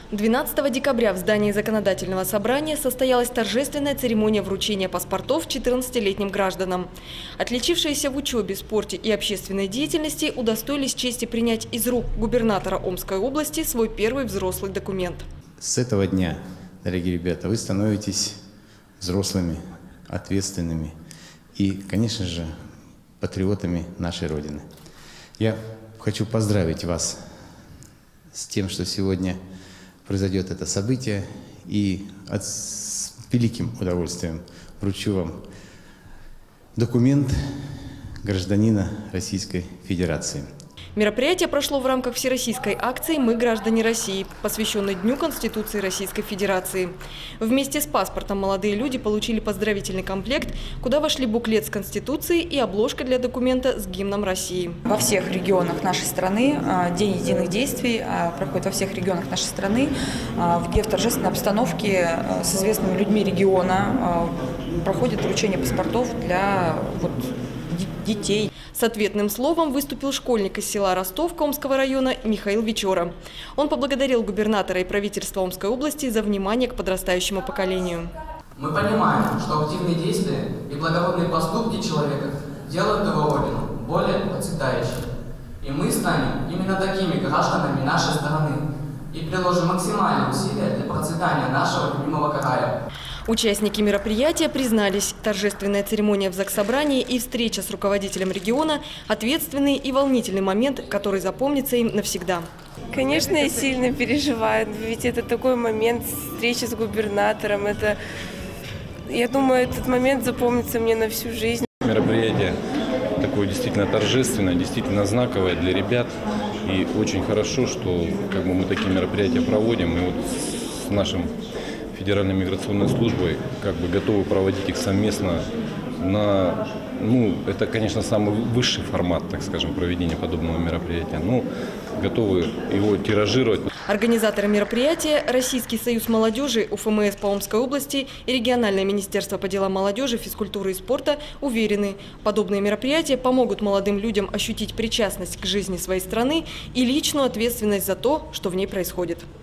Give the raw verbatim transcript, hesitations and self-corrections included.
двенадцатого декабря в здании Законодательного собрания состоялась торжественная церемония вручения паспортов четырнадцатилетним гражданам. Отличившиеся в учебе, спорте и общественной деятельности удостоились чести принять из рук губернатора Омской области свой первый взрослый документ. С этого дня, дорогие ребята, вы становитесь взрослыми, ответственными и, конечно же, патриотами нашей Родины. Я хочу поздравить вас с тем, что сегодня произойдет это событие, и от, с великим удовольствием вручу вам документ гражданина Российской Федерации. Мероприятие прошло в рамках всероссийской акции «Мы граждане России», посвященной Дню Конституции Российской Федерации. Вместе с паспортом молодые люди получили поздравительный комплект, куда вошли буклет с Конституцией и обложка для документа с гимном России. Во всех регионах нашей страны День единых действий проходит во всех регионах нашей страны, где в торжественной обстановке с известными людьми региона проходит вручение паспортов для вот, детей. С ответным словом выступил школьник из села Ростовка Омского района Михаил Вечора. Он поблагодарил губернатора и правительство Омской области за внимание к подрастающему поколению. Мы понимаем, что активные действия и благородные поступки человека делают его родину более процветающей. И мы станем именно такими гражданами нашей страны и приложим максимальные усилия для процветания нашего любимого края. Участники мероприятия признались, торжественная церемония в Заксобрании и встреча с руководителем региона – ответственный и волнительный момент, который запомнится им навсегда. Конечно, я сильно переживаю, ведь это такой момент встречи с губернатором. Это, я думаю, этот момент запомнится мне на всю жизнь. Мероприятие такое действительно торжественное, действительно знаковое для ребят. И очень хорошо, что как бы, мы такие мероприятия проводим. И вот с нашим Федеральной миграционной службой как бы готовы проводить их совместно на, ну, это, конечно, самый высший формат, так скажем, проведения подобного мероприятия. Ну, готовы его тиражировать. Организаторы мероприятия, Российский союз молодежи, УФМС по Омской области и региональное министерство по делам молодежи, физкультуры и спорта уверены, подобные мероприятия помогут молодым людям ощутить причастность к жизни своей страны и личную ответственность за то, что в ней происходит.